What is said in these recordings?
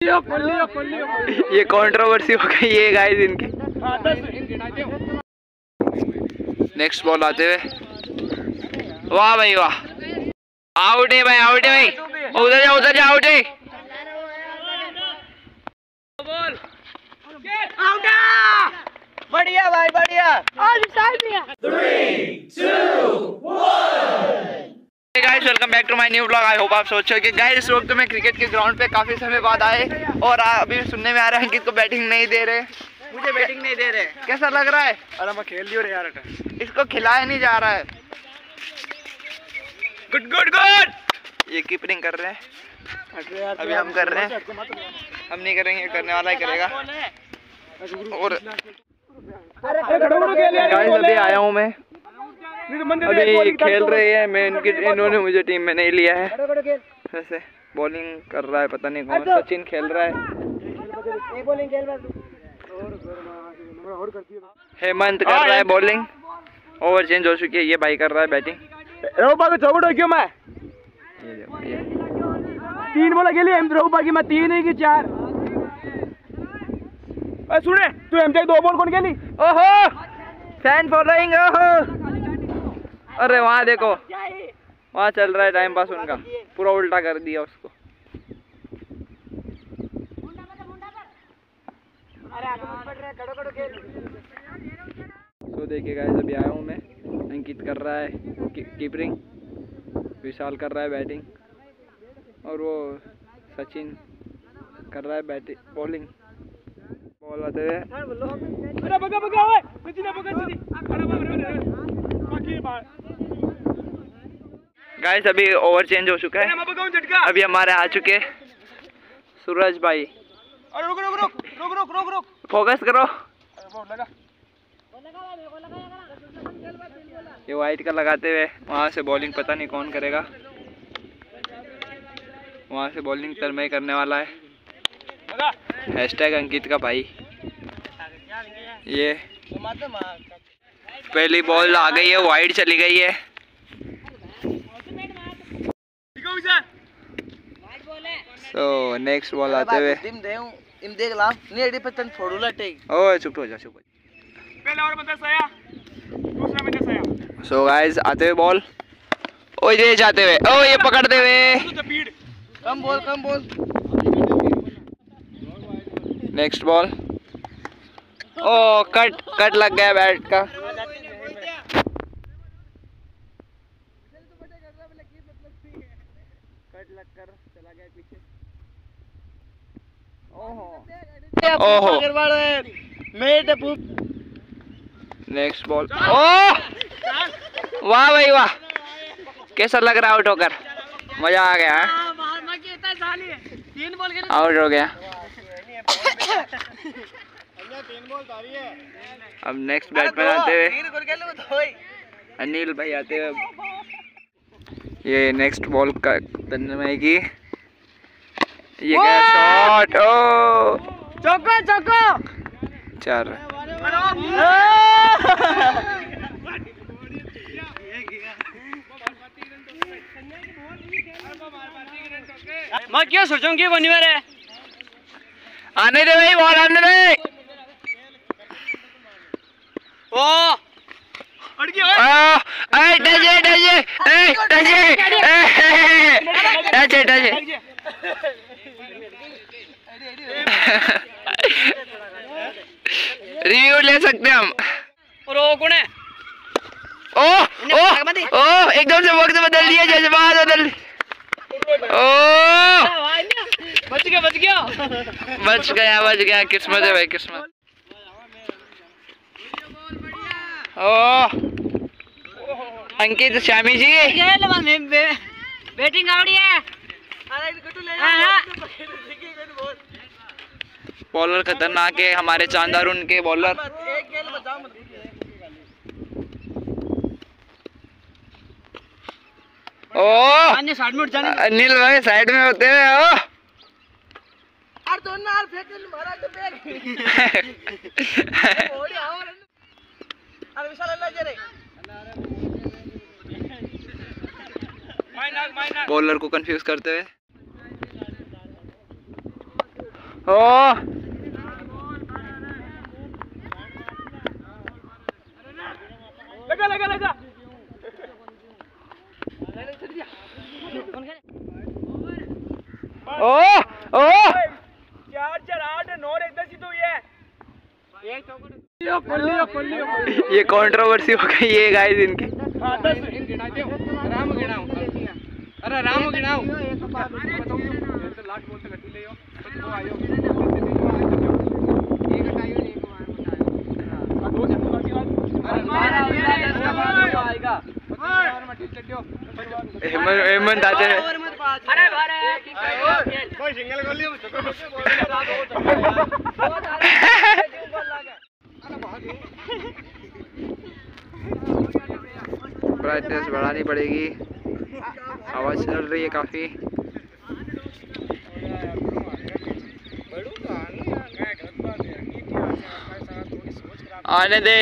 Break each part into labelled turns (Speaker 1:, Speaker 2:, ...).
Speaker 1: ये कंट्रोवर्सी हो गई है गाइस इनकी। नेक्स्ट बॉल आते हुए, वाह भाई वाह, आउट है भाई, आउट है भाई, उधर जा आउट है।
Speaker 2: बढ़िया भाई बढ़िया।
Speaker 3: 3, 2, 1।
Speaker 1: Guys welcome back to my new blog. I hope आप सोचो कि गाइस इस वक्त मैं क्रिकेट के ग्राउंड पे काफी समय बाद आए और अभी सुनने में आ रहा है अंकित को बैटिंग नहीं दे रहे,
Speaker 2: मुझे बैटिंग नहीं दे रहे।
Speaker 1: कैसा लग रहा है?
Speaker 2: अरे मैं खेल लियो रे यार।
Speaker 1: इसको खिलाया नहीं जा रहा है। Good good good. ये कीपिंग कर रहे हैं, अभी हम कर रहे हैं, हम नहीं करेंगे, करने वाला ही करेगा। और गाइस अभी आया हूँ मैं, अभी खेल रही है, मैं इन्होंने मुझे टीम में नहीं लिया है। वैसे बॉलिंग कर रहा है, पता नहीं कौन, सचिन खेल रहा है, हेमंत कर रहा है बॉलिंग, ओवर चेंज हो चुकी है, ये भाई कर रहा है बैटिंग।
Speaker 2: क्यों मैं 3 बॉल खेली की मैं 3 ही की 4। सुने तू एम 2 बॉल कौन खेली?
Speaker 1: ओहो फैन फॉलोइंग, ओहो। अरे वहाँ देखो, वहाँ चल रहा है टाइम पास उनका, पूरा उल्टा कर दिया उसको। तो देखिए गाइस अभी आया हूँ मैं, अंकित कर रहा है कीपिंग, विशाल कर रहा है बैटिंग और वो सचिन कर रहा है बैटिंग बॉलिंग। बॉल आते हुए गाइस अभी ओवर चेंज हो चुका है, अभी हमारे आ चुके सूरज भाई।
Speaker 2: रुक रुक रुक रुक रुक रुक रुक
Speaker 1: फोकस करो। ये वाइट का लगाते हुए वहाँ से बॉलिंग पता नहीं कौन करेगा, वहाँ से बॉलिंग तरमय करने वाला है, हैशटैग अंकित का भाई। ये पहली बॉल आ गई है, वाइड चली गई है। सो नेक्स्ट बॉल आते हुए, ओए चुप हो जा, चुप हो जा। सो गाइस आते हुए बॉल, ओ ये जाते हुए, ओ ये पकड़ते हुए,
Speaker 2: कम बोल।
Speaker 1: नेक्स्ट बॉल, ओ कट लग गया बैट का। कट लगकर चला गया पीछे। ओहो नेक्स्ट बॉल, ओह वाह भाई वाह, कैसा लग रहा है आउट होकर? मजा आ गया है, आउट हो गया। अब नेक्स्ट बैट्समैन आते हुए अनिल भाई आते हुए, ये नेक्स्ट बॉल का तन्मय की, ये गया शॉट, ओ
Speaker 2: चौको
Speaker 1: 4।
Speaker 2: मैं क्या सोचूंगी बनी मेरे,
Speaker 1: आने दे भाई, बॉल आने दे।
Speaker 2: ओ अड़की
Speaker 1: टचे रिव्यू ले सकते हम।
Speaker 2: और वो कौन है?
Speaker 1: ओ एकदम से वक्त बदल दिया, जज्बात बदल। ओ
Speaker 2: बच
Speaker 1: गया, किस्मत है भाई, किस्मत। ओ अंकित श्यामी जी
Speaker 2: बैटिंग आवड़ी है।
Speaker 1: बॉलर खतरनाक है हमारे चांदार, उनके बॉलर। ओ अनिल भाई साइड में होते हैं। ओ बॉलर को कंफ्यूज करते हुए ओ
Speaker 2: लगा लगा लगा
Speaker 1: ओ ओ
Speaker 2: 4-4-8-9 एकदम सी तो
Speaker 1: ये कंट्रोवर्सी हो गई है गाइस इनकी।
Speaker 2: अरे राम गिनाओ
Speaker 1: हेमंत आते हैं। ब्राइटनेस बढ़ानी पड़ेगी, आवाज चल रही है काफी। आने दे।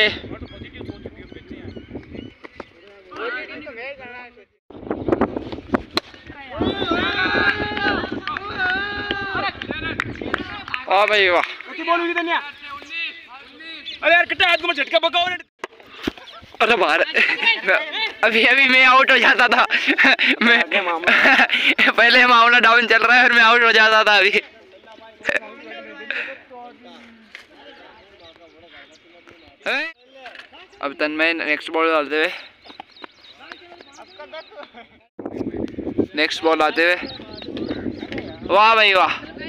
Speaker 1: वाह भाई वाह।
Speaker 2: अरे यार कितना हाथ को मैं झटका पकाओ।
Speaker 1: अरे बाहर अभी अभी मैं आउट हो जाता था। मैं पहले मामला डाउन चल रहा है और मैं आउट हो जाता था अभी। अब तन्मय नेक्स्ट बॉल डालते हुए, नेक्स्ट बॉल आते हुए, वाह भाई वाह।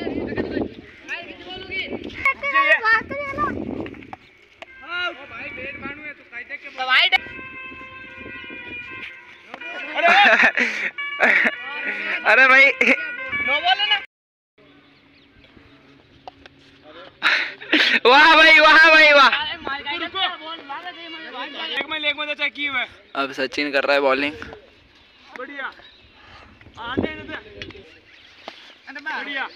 Speaker 1: अरे भाई वाह भाई वाह भाई वाह। अब सचिन कर रहा है बॉलिंग।
Speaker 2: बढ़िया बढ़िया।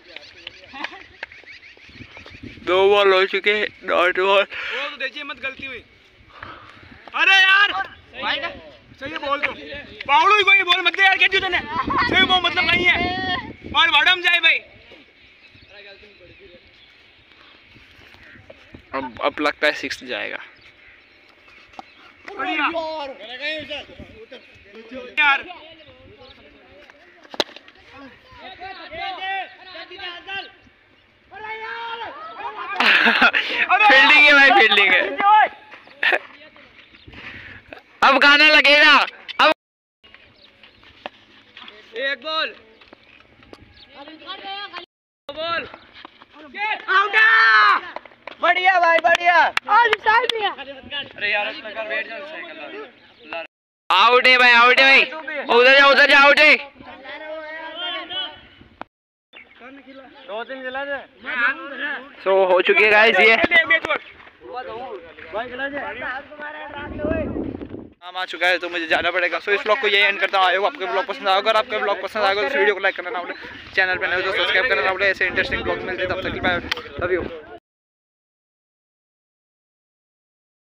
Speaker 1: 2 बॉल हो चुके, डॉट बॉल।
Speaker 2: तो देखिए मत गलती हुई। अरे यार सही है बोल तो पावड़ू कोई बोल मत दे यार। क्या तूने सही वो मतलब नहीं है और मैडम जाए भाई।
Speaker 1: अब लगता है 6 जाएगा।
Speaker 2: बढ़िया यार
Speaker 1: फील्डिंग है भाई, फील्डिंग है। अब गाना लगेगा। अब
Speaker 2: एक बॉल बॉल आउट। बढ़िया भाई बढ़िया। अरे यार वेट जा साइकिल।
Speaker 1: आउट है भाई, आउट है भाई। उधर जा, उधर जा, आउट है।
Speaker 2: 2-3 खिला दे।
Speaker 1: सो हो चुकी है गाइस ये। काम आ चुका है तो मुझे जाना पड़ेगा। सो इस ब्लॉग को यही एंड करता हूँ। आई होप आपको ब्लॉग पसंद आएगा। अगर आपका ब्लॉग पसंद आएगा तो इस वीडियो को लाइक करना ना भूलें। चैनल पे नए हो तो सब्सक्राइब करना ना भूलें। ऐसे इंटरेस्टिंग ब्लॉग मिलते तब तक की बाय, लव यू।